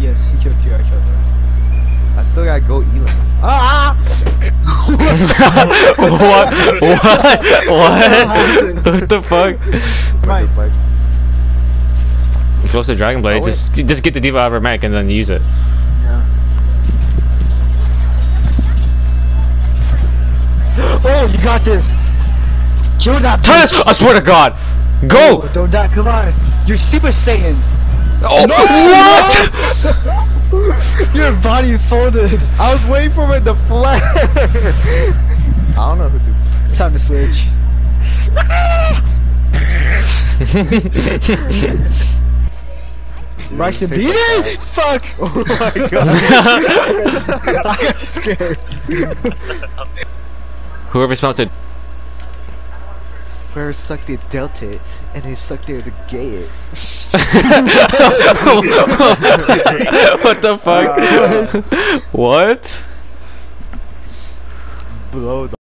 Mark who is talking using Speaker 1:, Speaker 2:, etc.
Speaker 1: Yes, he killed 2. I killed 1.
Speaker 2: I still gotta go Elam. Ah!
Speaker 3: What the fuck?
Speaker 1: Mike.
Speaker 3: Close to Dragon Blade. Just get the diva out of her mech and then use it.
Speaker 1: Yeah. Oh, you got this. Kill that.
Speaker 3: I swear to God. Go!
Speaker 1: Oh, don't die. Come on. You're Super Saiyan.
Speaker 3: Oh,
Speaker 1: No!
Speaker 3: what?
Speaker 1: Your body folded.
Speaker 2: I was waiting for it to flare. I don't know who to.
Speaker 1: It's time to switch. Bryson beat it? Fuck!
Speaker 2: Oh my god.
Speaker 1: I got scared.
Speaker 3: Whoever smelt it.
Speaker 2: Where sucked it, dealt it, and they sucked there to gay it.
Speaker 3: What the fuck? What?
Speaker 2: Blow the